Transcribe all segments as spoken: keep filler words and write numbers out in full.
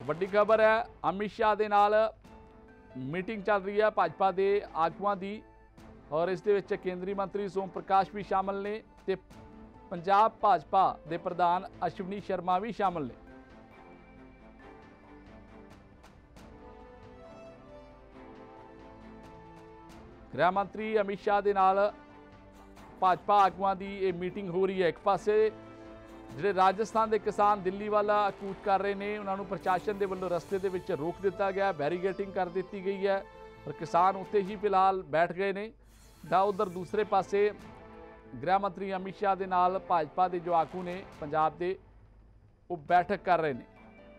ਵੱਡੀ खबर है, अमित शाह ਦੇ ਨਾਲ मीटिंग चल रही है भाजपा के आगुआं की और इस दे विच केंद्रीय मंत्री सोम प्रकाश भी शामिल ने ते पंजाब भाजपा के प्रधान अश्विनी शर्मा भी शामिल ने। गृह मंत्री अमित शाह के नाल भाजपा आगुआं की ये मीटिंग हो रही है। एक पासे ਜਿਹੜੇ राजस्थान के किसान दिल्ली वाला कूच कर रहे हैं, उन्होंने प्रशासन के वालों रस्ते के विच रोक दिता गया, बैरीगेटिंग कर दी गई है और किसान उत्ते ही फिलहाल बैठ गए ने। दा उधर दूसरे पासे गृह मंत्री अमित शाह के नाल भाजपा के जो आगू ने पंजाब के वो बैठक कर रहे हैं।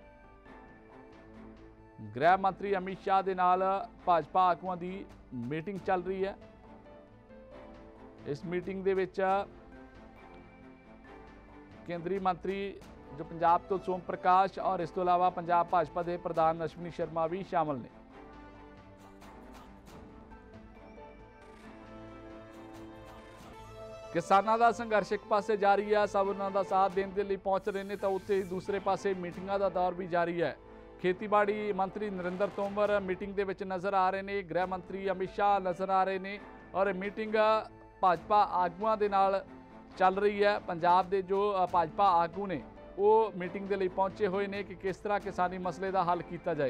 गृह मंत्री अमित शाह के नाल भाजपा आगुआं की मीटिंग चल रही है। इस मीटिंग के विच केंद्रीय मंत्री जो पंजाब तो सोम प्रकाश और इस तो इलावा पंजाब भाजपा के प्रधान अश्विनी शर्मा भी शामिल ने। किसानों का संघर्ष एक पासे जारी है, सब उन्होंने साथ देने के लिए पहुंच रहे हैं, तो उत्ते दूसरे पासे मीटिंगों का दौर भी जारी है। खेतीबाड़ी मंत्री नरेंद्र तोमर मीटिंग के विच नज़र आ रहे हैं, गृह मंत्री अमित शाह नज़र आ रहे हैं और मीटिंग भाजपा आगुआं दे नाल चल रही है। पंजाब के जो भाजपा आगू ने वो मीटिंग के लिए पहुंचे हुए हैं कि किस तरह किसानी मसले का हल किया जाए।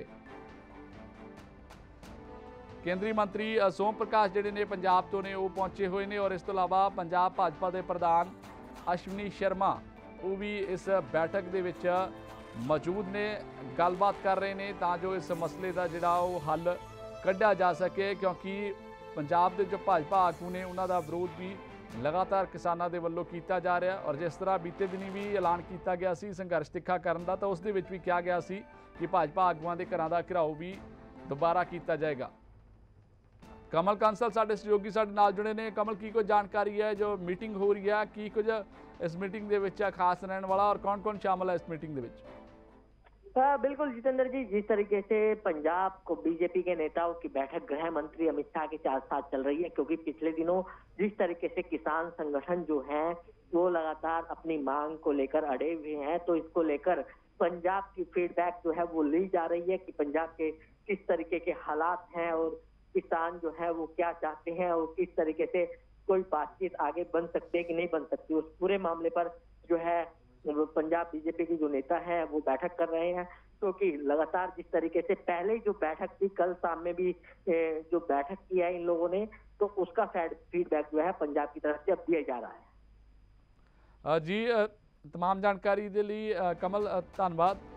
केंद्रीय मंत्री सोम प्रकाश जिहड़े ने पंजाब तो ने वो पहुंचे हुए हैं और इस तो इलावा पंजाब भाजपा के प्रधान अश्विनी शर्मा वो भी इस बैठक के विच मौजूद ने, गलबात कर रहे हैं तां जो इस मसले का जिहड़ा वो हल कढ़िया जा सके, क्योंकि पंजाब के जो भाजपा आगू ने उन्हों का विरोध भी लगातार किसानों के वलों किया जा रहा। और जिस तरह बीते दिनी भी ऐलान किया गया सी संघर्ष तिखा करने का, तो उस दे विच भी कहा गया सी कि भाजपा आगुआं के घरां दा घिराओ भी दोबारा किया जाएगा। कमल कांसल साडे सहयोगी साडे नाल जुड़े ने। कमल, की कोई जानकारी है जो मीटिंग हो रही है, की कुछ इस मीटिंग दे विच खास रहने वाला और कौन कौन शामिल है इस मीटिंग दे विच? हाँ, बिल्कुल जितेंद्र जी, जिस तरीके से पंजाब को बीजेपी के नेताओं की बैठक गृह मंत्री अमित शाह के साथ चल रही है, क्योंकि पिछले दिनों जिस तरीके से किसान संगठन जो हैं वो लगातार अपनी मांग को लेकर अड़े हुए हैं, तो इसको लेकर पंजाब की फीडबैक जो है वो ली जा रही है कि पंजाब के किस तरीके के हालात हैं और किसान जो है वो क्या चाहते हैं और किस तरीके से कोई बातचीत आगे बन सकती है कि नहीं बन सकती। उस पूरे मामले पर जो है पंजाब बीजेपी के जो नेता हैं वो बैठक कर रहे हैं, क्योंकि तो लगातार जिस तरीके से पहले जो बैठक थी, कल शाम में भी जो बैठक की है इन लोगों ने, तो उसका फीडबैक जो है पंजाब की तरफ से अब दिया जा रहा है। जी, तमाम जानकारी के लिए कमल धन्यवाद।